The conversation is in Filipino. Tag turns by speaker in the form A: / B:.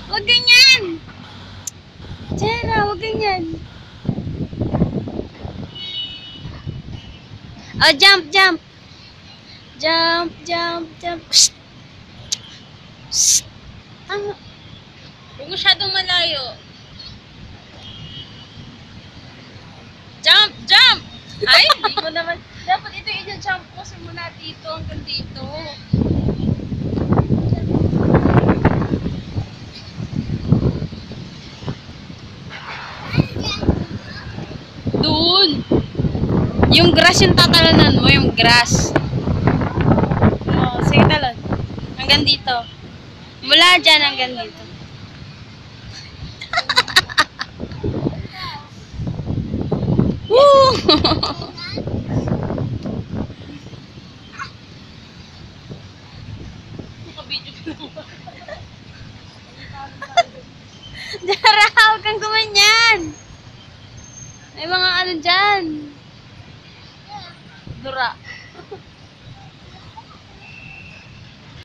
A: Huwag ganyan! Jera, huwag ganyan. Oh, jump, jump. Jump, jump, jump. Shh. Shh. Tama. Huwag masyadong malayo. Jump, jump! Ay, hindi mo naman. Dapat ito yung jump mo simula dito hanggang dito. Doon. Yung grass yung tatalonan mo, yung grass. Oh, sige talon. Hanggang dito. Mula dyan hanggang dito. Woo! Jara, huwag kang gumanyan. May mga ano dyan. Dura.